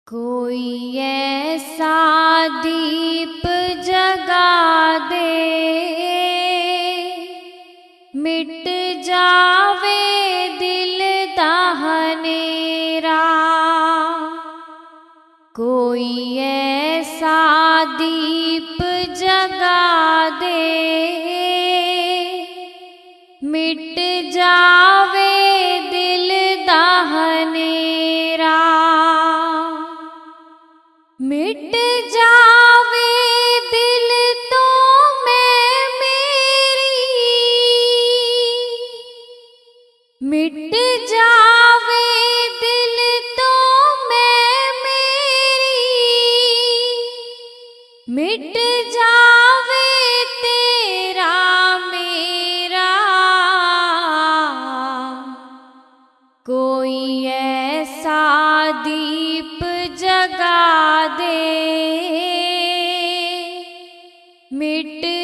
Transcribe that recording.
कोई ऐसा दीप जगा दे, मिट जावे दिल दाहनेरा। कोई ऐसा दीप जगा दे, मिट जावे दिल दाहनेरा। मिट जावे दिल तो मैं मेरी, मिट जावे दिल तो मैं मेरी, मिट जावे तेरा मेरा। कोई ऐसा दीप जगा दे, मिट